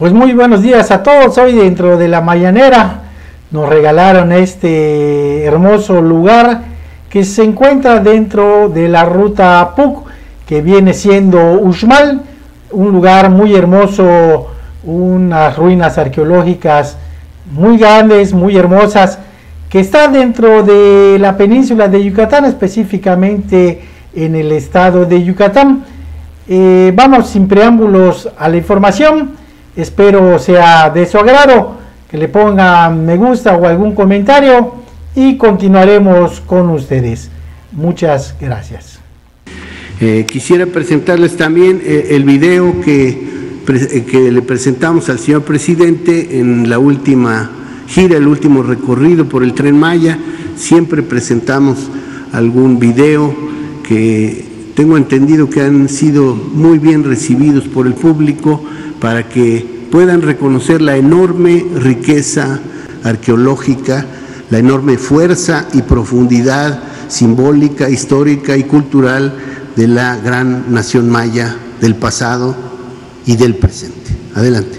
Pues muy buenos días a todos. Hoy dentro de la mañanera nos regalaron este hermoso lugar que se encuentra dentro de la ruta PUC, que viene siendo Uxmal, un lugar muy hermoso, unas ruinas arqueológicas muy grandes, muy hermosas, que está dentro de la península de Yucatán, específicamente en el estado de Yucatán. Vamos sin preámbulos a la información. Espero sea de su agrado, que le pongan me gusta o algún comentario y continuaremos con ustedes. Muchas gracias. Quisiera presentarles también el video que le presentamos al señor presidente en la última gira, el último recorrido por el Tren Maya. Siempre presentamos algún video que tengo entendido que han sido muy bien recibidos por el público, para que puedan reconocer la enorme riqueza arqueológica, la enorme fuerza y profundidad simbólica, histórica y cultural de la gran nación maya del pasado y del presente. Adelante.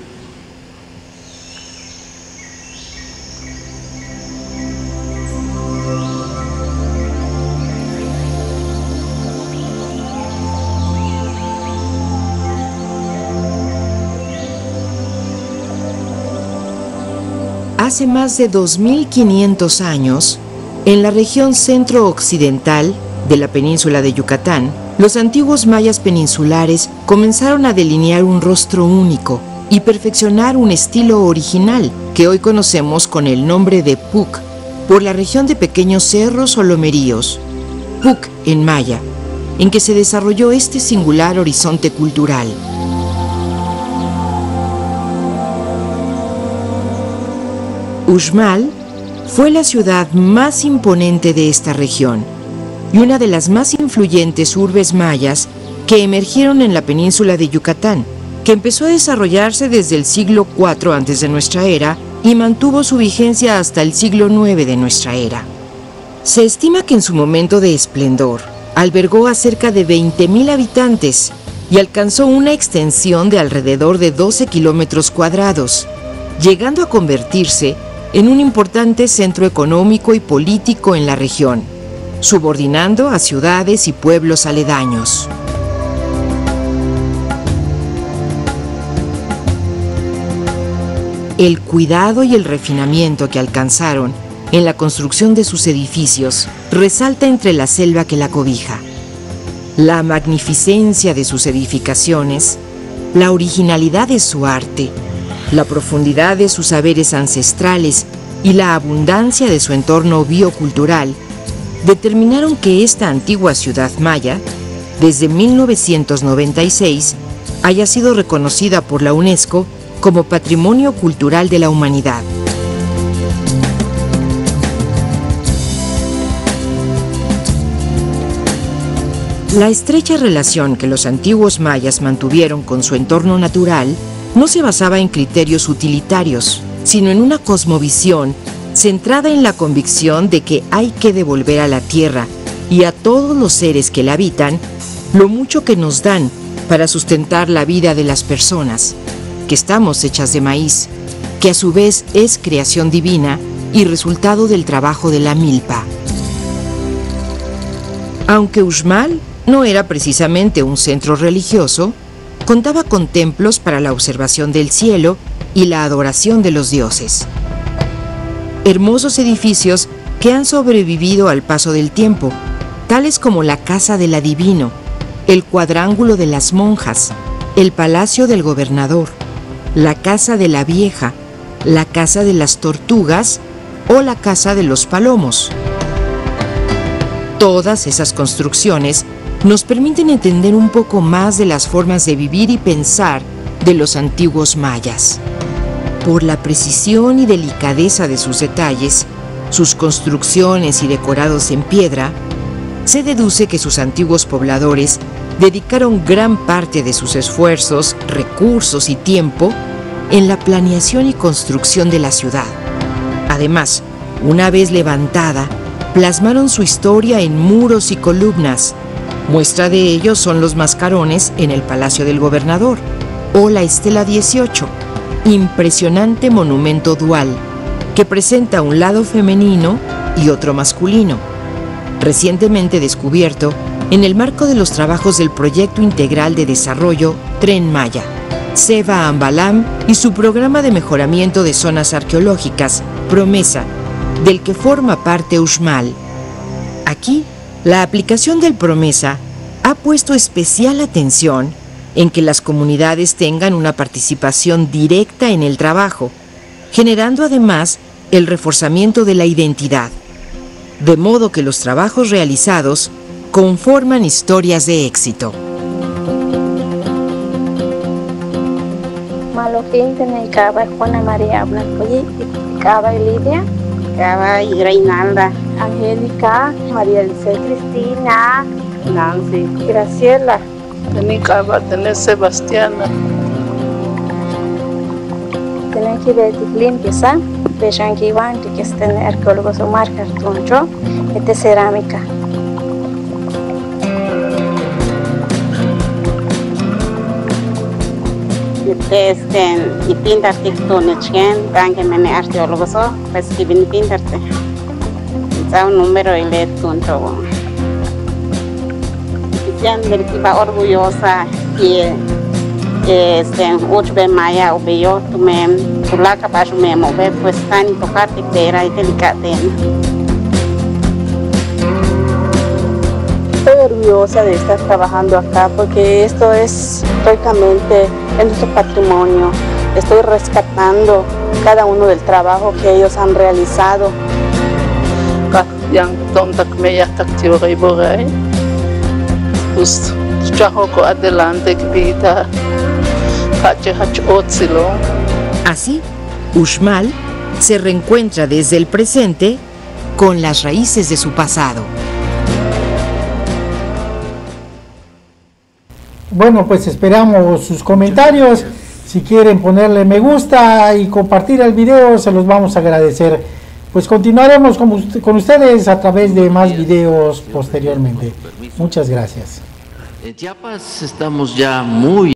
Hace más de 2500 años, en la región centro-occidental de la península de Yucatán, los antiguos mayas peninsulares comenzaron a delinear un rostro único y perfeccionar un estilo original que hoy conocemos con el nombre de PUC, por la región de pequeños cerros o lomeríos, PUC en maya, en que se desarrolló este singular horizonte cultural. Uxmal fue la ciudad más imponente de esta región y una de las más influyentes urbes mayas que emergieron en la península de Yucatán, que empezó a desarrollarse desde el siglo IV antes de nuestra era y mantuvo su vigencia hasta el siglo IX de nuestra era. Se estima que en su momento de esplendor albergó a cerca de 20,000 habitantes y alcanzó una extensión de alrededor de 12 kilómetros cuadrados, llegando a convertirse en un importante centro económico y político en la región, subordinando a ciudades y pueblos aledaños. El cuidado y el refinamiento que alcanzaron en la construcción de sus edificios resalta entre la selva que la cobija. La magnificencia de sus edificaciones, la originalidad de su arte, la profundidad de sus saberes ancestrales y la abundancia de su entorno biocultural determinaron que esta antigua ciudad maya, desde 1996, haya sido reconocida por la UNESCO como Patrimonio Cultural de la Humanidad. La estrecha relación que los antiguos mayas mantuvieron con su entorno natural no se basaba en criterios utilitarios, sino en una cosmovisión centrada en la convicción de que hay que devolver a la tierra y a todos los seres que la habitan lo mucho que nos dan para sustentar la vida de las personas, que estamos hechas de maíz, que a su vez es creación divina y resultado del trabajo de la milpa. Aunque Uxmal no era precisamente un centro religioso, contaba con templos para la observación del cielo y la adoración de los dioses. Hermosos edificios que han sobrevivido al paso del tiempo, tales como la Casa del Adivino, el Cuadrángulo de las Monjas, el Palacio del Gobernador, la Casa de la Vieja, la Casa de las Tortugas o la Casa de los Palomos. Todas esas construcciones nos permiten entender un poco más de las formas de vivir y pensar de los antiguos mayas. Por la precisión y delicadeza de sus detalles, sus construcciones y decorados en piedra, se deduce que sus antiguos pobladores dedicaron gran parte de sus esfuerzos, recursos y tiempo en la planeación y construcción de la ciudad. Además, una vez levantada, plasmaron su historia en muros y columnas. Muestra de ello son los mascarones en el Palacio del Gobernador, o la Estela 18, impresionante monumento dual que presenta un lado femenino y otro masculino, recientemente descubierto en el marco de los trabajos del Proyecto Integral de Desarrollo Tren Maya, Seva Ambalam y su programa de mejoramiento de zonas arqueológicas, Promesa, del que forma parte Uxmal. Aquí, la aplicación del Promesa ha puesto especial atención en que las comunidades tengan una participación directa en el trabajo, generando además el reforzamiento de la identidad, de modo que los trabajos realizados conforman historias de éxito. Maloquín tiene Caba Juana María Blanco y Caba Lidia, Caba y Reinalda, Angélica, María Elise Cristina, Nancy, Graciela, Caba, tiene Sebastiana. Tienen que ver limpieza, vean que van que estén arqueólogos o marcas tuncho, de cerámica. y pintar tictonichen, banque mene arqueólogos, pues que viene pintarte. Es un número y le tuncho. Siempre iba orgullosa que Uchbe Maya Ubeyo, tu mem, tu la capaz de mover, pues tan y tocar tectera y delicadena. Estoy orgullosa de estar trabajando acá porque esto es históricamente nuestro patrimonio. Estoy rescatando cada uno del trabajo que ellos han realizado. Pues chajoco adelante que pita Así, Uxmal se reencuentra desde el presente con las raíces de su pasado. Bueno, pues esperamos sus comentarios. Si quieren ponerle me gusta y compartir el video, se los vamos a agradecer. Pues continuaremos con ustedes a través de más videos posteriormente. Muchas gracias. En Chiapas estamos ya muy